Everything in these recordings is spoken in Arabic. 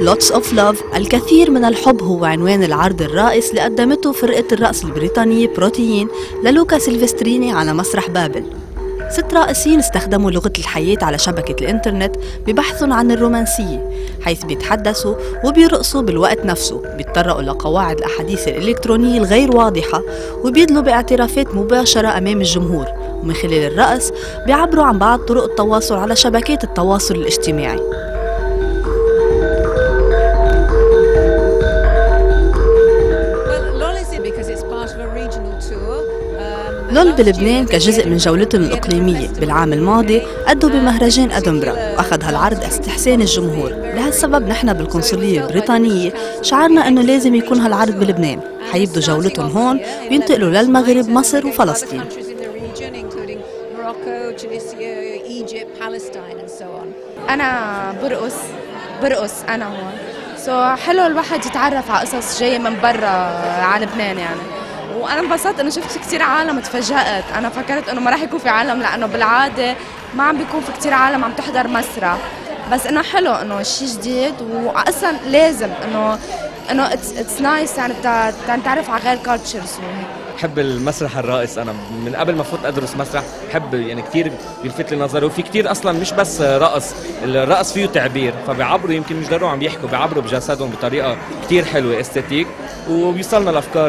Lots of Love الكثير من الحب هو عنوان العرض الرائس اللي قدمته فرقة الرقص البريطانية بروتين للوكا سيلفستريني على مسرح بابل. 6 رائصين استخدموا لغة الحياة على شبكة الإنترنت ببحثهم عن الرومانسية، حيث بيتحدثوا وبيرقصوا بالوقت نفسه، بيتطرقوا لقواعد الأحاديث الإلكترونية الغير واضحة، وبيدلوا باعترافات مباشرة أمام الجمهور، ومن خلال الرقص بيعبروا عن بعض طرق التواصل على شبكات التواصل الاجتماعي. لول بلبنان كجزء من جولتهم الإقليمية بالعام الماضي أدوا بمهرجان أدنبرا، وأخذ هالعرض استحسان الجمهور. لهالسبب نحن بالقنصلية البريطانية شعرنا أنه لازم يكون هالعرض بلبنان. حيبدوا جولتهم هون وينتقلوا للمغرب، مصر وفلسطين. أنا برقص أنا هون حلو الواحد يتعرف على قصص جاية من برا على لبنان يعني. وانا انبسطت انه شفت كثير عالم، تفاجأت. انا فكرت انه ما راح يكون في عالم، لانه بالعاده ما عم بيكون في كثير عالم عم تحضر مسرح، بس انه حلو انه شيء جديد، واصلا لازم انه اتس نايس يعني تعرف على غير كالتشرز. بحب المسرح الرائس، انا من قبل ما فوت ادرس مسرح بحب يعني كثير بيلفت لي نظري، وفي كثير اصلا مش بس رقص، الرقص فيه تعبير، فبيعبروا يمكن مش ضروري عم بيحكوا، بيعبروا بجسدهم بطريقه كثير حلوه استاتيك، وبيوصلنا الافكار.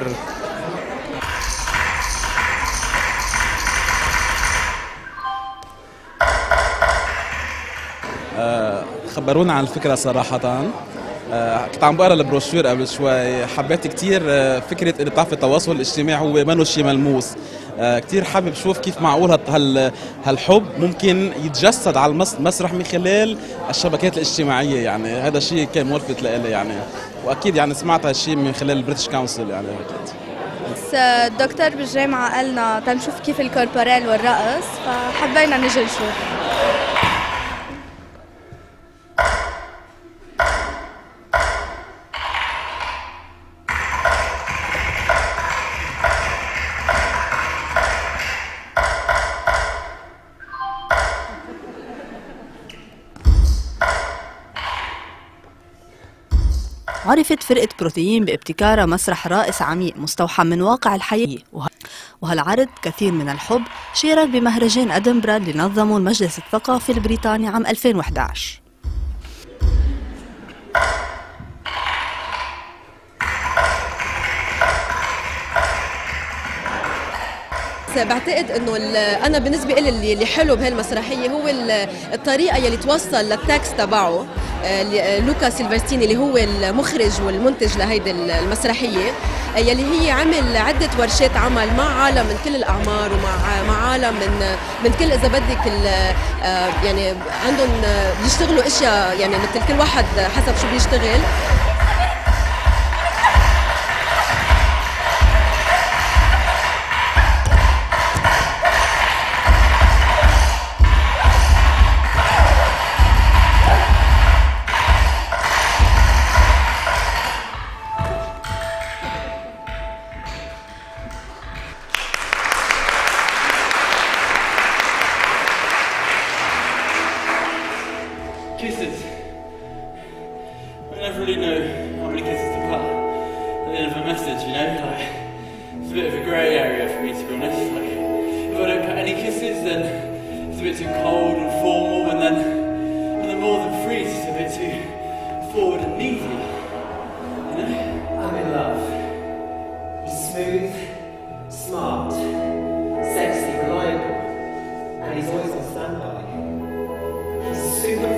خبرونا عن الفكرة صراحة. كنت عم بقرا البروشور قبل شوي، حبيت كتير فكرة اللي بتعرف التواصل الاجتماعي هو منه شيء ملموس. كتير حابب شوف كيف معقول هالحب ممكن يتجسد على المسرح من خلال الشبكات الاجتماعية، يعني هذا شيء كان ملفت لإلي يعني، وأكيد يعني سمعت هالشيء من خلال البريتش كونسل يعني. الدكتور بالجامعة قالنا تنشوف كيف الكوربورال والرقص، فحبينا نجي نشوف. عرفت فرقة بروتين بابتكارها مسرح رائس عميق مستوحى من واقع الحياة، وهالعرض كثير من الحب شارك بمهرجان أدنبرا اللي نظمه المجلس الثقافي البريطاني عام 2011. بعتقد انه انا بالنسبه لي اللي حلو بهالمسرحيه هو الطريقه يلي توصل للتكست تبعه لوكا سيلفستريني اللي هو المخرج والمنتج لهيدي المسرحيه، يلي هي عمل عده ورشات عمل مع عالم من كل الاعمار، ومع عالم من كل اذا بدك يعني عندهم بيشتغلوا اشياء يعني مثل كل واحد حسب شو بيشتغل. Kisses. I never really know how many kisses to put at the end of a message, you know? Like, it's a bit of a grey area for me, to be honest. Like, if I don't put any kisses, then it's a bit too cold and formal, and then more than freeze, it's a bit too forward and needy, you know? I'm in love. He's smooth, smart, sexy, reliable, and he's always on standby. He's super